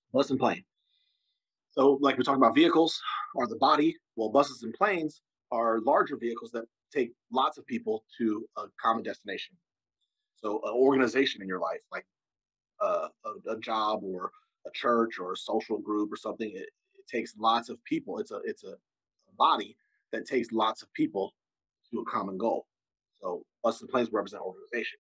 Bus and plane. So, like we're talking about vehicles are the body. Well, buses and planes are larger vehicles that take lots of people to a common destination. So, an organization in your life, like a job or a church or a social group or something, it takes lots of people. It's a body that takes lots of people to a common goal. So, buses and planes represent organization.